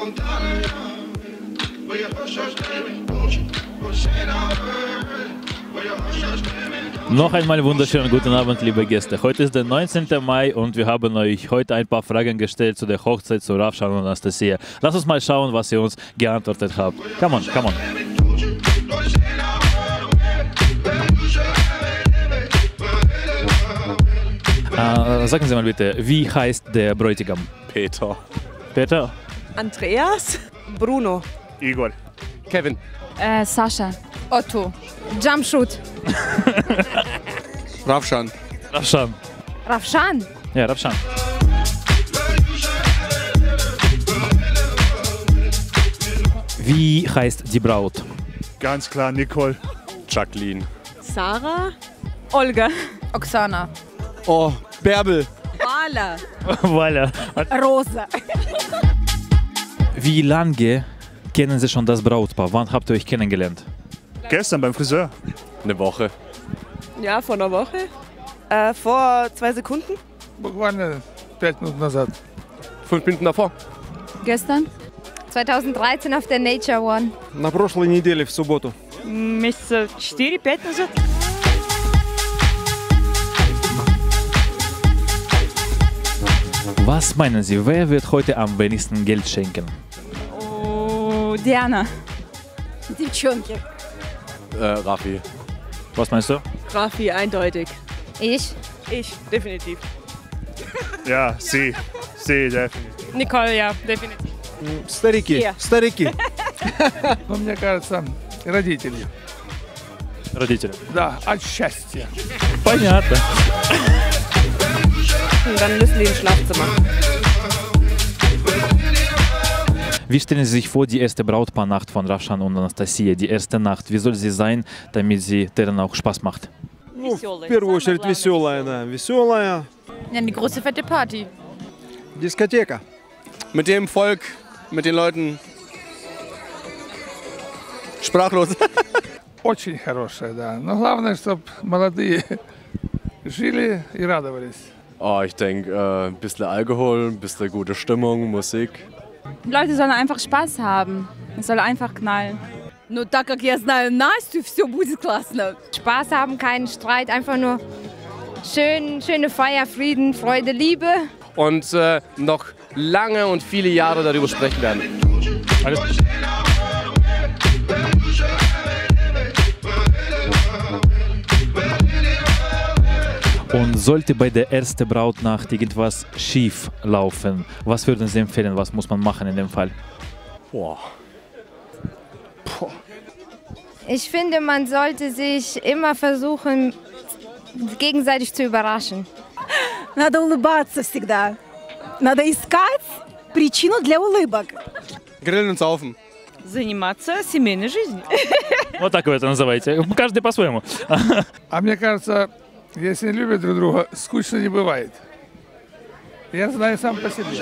Noch einmal wunderschönen guten Abend, liebe Gäste. Heute ist der 19. Mai und wir haben euch heute ein paar Fragen gestellt zu der Hochzeit zu Ravshan und Anastasia. Lasst uns mal schauen, was ihr uns geantwortet habt. Come on, come on. Sagen Sie mal bitte, wie heißt der Bräutigam? Peter. Peter? Andreas. Bruno. Igor. Kevin. Sascha. Otto. Jumpshoot. Ravshan. Ravshan. Ravshan. Ja, Ravshan. Wie heißt die Braut? Ganz klar Nicole. Jacqueline. Sarah. Olga. Oksana. Oh, Bärbel. Wala. Voilà. Rosa. Wie lange kennen Sie schon das Brautpaar? Wann habt ihr euch kennengelernt? Gestern beim Friseur. Eine Woche. Ja, vor einer Woche. Vor 2 Sekunden. Буквально 5 минут назад. 5 Minuten davor. Gestern? 2013 auf der Nature One. На прошлой неделе в субботу. Месяца 4-5 назад. Was meinen Sie, wer wird heute am wenigsten Geld schenken? Oh, Diana. Девчонки. Raffi. Was meinst du? Rafi, eindeutig. Ich. Ich, definitiv. Ja, sie. Sie, definitiv. Nicole, ja, definitiv. Старики, Я. старики. Но мне кажется, родители. Родители. Да, от счастья. Понятно. Und dann müssen die ins Schlafzimmer. Wie stellen Sie sich vor, die erste Brautpaarnacht von Ravshan und Anastasia? Die erste Nacht, wie soll sie sein, damit sie deren auch Spaß macht? Ну, в первую очередь веселая, да. Веселая. Ja, eine große fette Party. Дискотека. Mit dem Volk, mit den Leuten. Sprachlos. Очень хорошая, да. Но главное, чтобы молодые жили и радовались. Oh, ich denke, ein bisschen Alkohol, ein bisschen gute Stimmung, Musik. Die Leute sollen einfach Spaß haben. Es soll einfach knallen. Ну, так как я знаю Настю, все будет классно. Spaß haben, keinen Streit, einfach nur schöne Feier, Frieden, Freude, Liebe. Und noch lange und viele Jahre darüber sprechen werden. Alles. Und sollte bei der ersten Brautnacht irgendwas schief laufen, was würden Sie empfehlen, was muss man machen in dem Fall? Boah. Ich finde, man sollte sich immer versuchen, gegenseitig zu überraschen. Надо улыбаться всегда. Надо искать причину для улыбок. Grillen und saufen. Заниматься семейной жизнью. Вот так вы это называете. Каждый по-своему. А мне кажется, если любят друг друга, скучно не бывает. Я знаю сам по себе.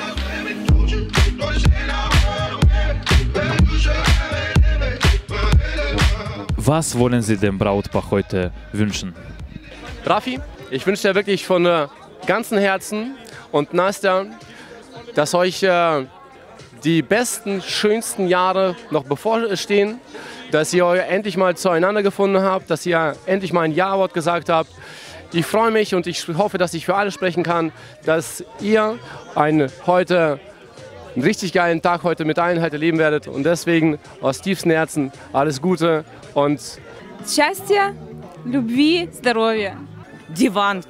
Was wollen Sie dem Brautpaar heute wünschen? Raffi, ich wünsche dir wirklich von ganzem Herzen und Nastja, dass euch die besten, schönsten Jahre noch bevorstehen, dass ihr euch endlich mal zueinander gefunden habt, dass ihr endlich mal ein Ja-Wort gesagt habt. Ich freue mich und ich hoffe, dass ich für alle sprechen kann, dass ihr heute einen richtig geilen Tag heute mit Einheit erleben werdet. Und deswegen aus tiefstem Herzen alles Gute und Счастья, любви, здоровья. Диван.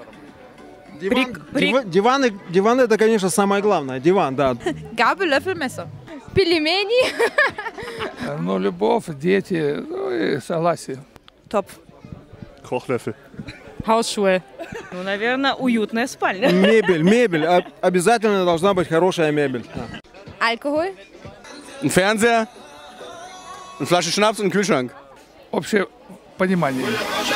Диван это, конечно, самое главное. Диван, да. Gabel, Löffel, Messer. Пельмени. Ну, любовь, дети, ну и согласие. Topf. Kochlöffel. Hausschuhe. Ну, наверное, уютная спальня. Мебель. Обязательно должна быть хорошая мебель. Alkohol. ein Fernseher, eine Flasche Schnaps und einen Kühlschrank. Общее понимание.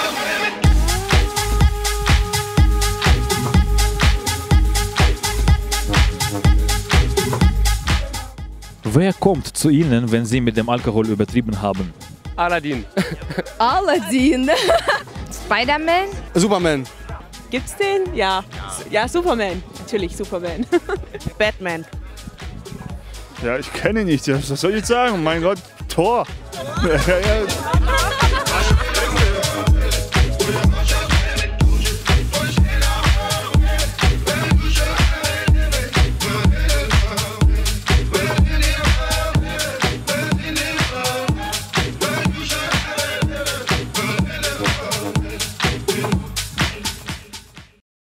Wer kommt zu Ihnen, wenn Sie mit dem Alkohol übertrieben haben? Aladdin. Aladdin. Spider-Man. Superman. Gibt's den? Ja. Ja, Superman. Natürlich Superman. Batman. Ja, ich kenne ihn nicht. Was soll ich sagen? Mein Gott, Tor. Ja, ja.